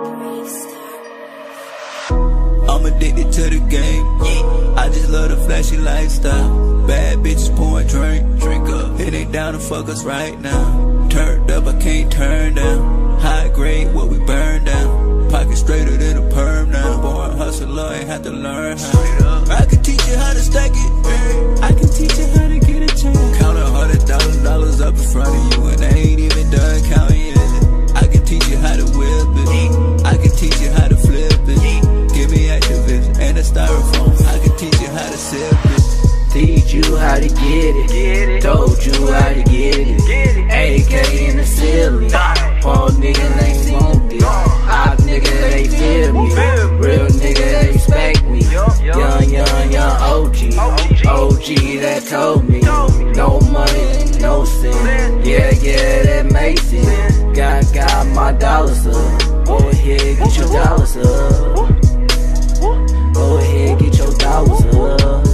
I'm addicted to the game. I just love the flashy lifestyle. Bad bitches pouring drink up. It ain't down to fuck us right now. Turned up, I can't turn down. High grade, what we burn down. Pocket straighter than a perm now. Born hustler, ain't have to learn how. I can teach you how to stack it. I can teach you how to get a check. Count $100,000 up in front of you, and I ain't even done counting yet. I can teach you how to whip it. I can teach you how to flip it. Give me activists and a styrofoam. I can teach you how to sip it. Teach you how to get it. Told you how to get it. AK in the ceiling. Poor nigga, they want this. Hot nigga, they feel me. Real nigga, they respect me. Young OG. OG that told me. No money, no sin. Yeah, that makes sense. Got my dollars up. Go ahead, get your dollars up. Go ahead, get your dollars up.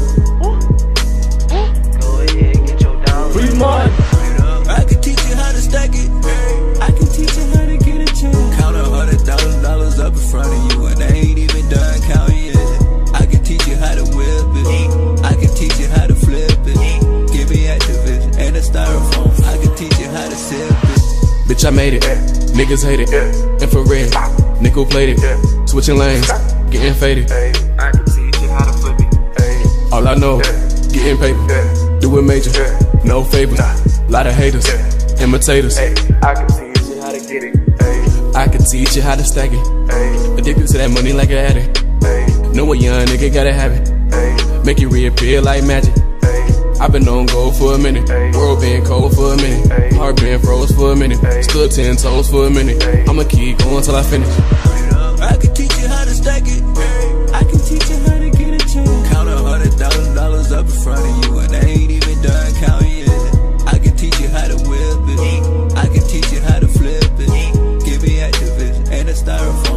Go ahead, get your dollars up. Free money. I can teach you how to stack it. I can teach you how to get a check. Count $100,000 up in front of you, and I ain't even done counting yet. I can teach you how to whip it. I can teach you how to flip it. Give me activists and a styrofoam. I can teach you how to sip it. Bitch, I made it. Niggas hate it. Infrared. Nickel plated. Switching lanes. Getting faded. I can teach you how to flip it. All I know, getting paper. Do it major. No favors. Lot of haters. Imitators. I can teach you how to get it. I can teach you how to stack it. Addicted to that money like an addict. Know a young nigga gotta have it. Make it reappear like magic. I've been on gold for a minute. World been cold for a minute. Heart been froze for a minute. Stood 10 toes for a minute. I'ma keep going till I finish. I can teach you how to stack it. I can teach you how to get a check. Count $100,000 up in front of you, and I ain't even done counting yet. I can teach you how to whip it. I can teach you how to flip it. Give me activists and a styrofoam.